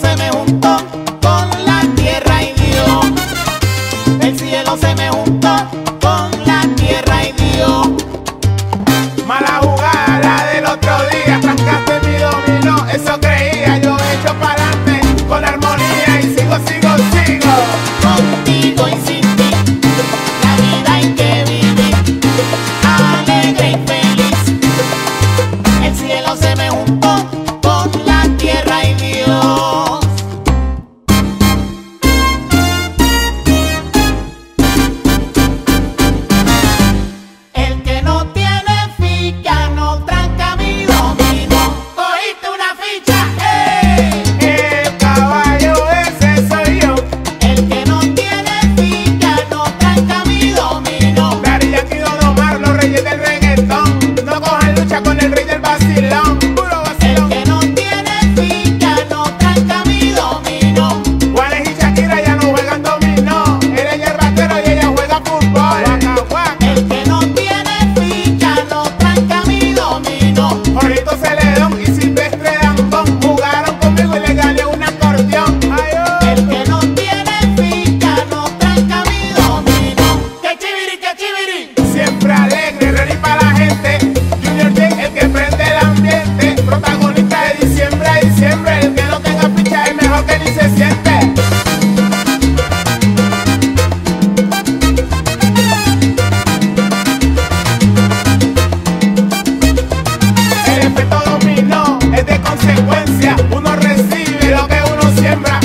se me juntó con la tierra y Dios. El cielo se me juntó con la tierra y Dios. Mala jugada la del otro día, trancaste mi dominó, eso creía, yo he hecho pa'lante con armonía y sigo. Contigo y sin ti, la vida hay que vivir alegre y feliz. El cielo se me juntó con la tierra y Dios. El que no tiene ficha no tranca mi dominó. Cogiste una ficha, ¡eh! El caballo ese soy yo. El que no tiene ficha no tranca mi dominó. Daddy Yankee, Don Omar, los reyes del reggaetón. No cojan lucha con el rey del vacilón. Puro El vacilón. que no tiene ficha no tranca mi dominó. Juanes y Shakira ya no juegan dominó. Él es yerbatero y ella juega fútbol. Waka, waka. El que no tiene ficha no tranca mi dominó. Jorito Celedón y Silvestre Dangond jugaron conmigo y le gané un acordeón. Ay, oh. El que no tiene ficha no tranca mi dominó. ¡Que chiviri, que chiviri! Siempre alegre, ready para la gente. Junior J, el que prende el ambiente. Protagonista de diciembre a diciembre. El que no tenga ficha es mejor que ni se siente. El efecto dominó es de consecuencia. Uno recibe lo que uno siembra.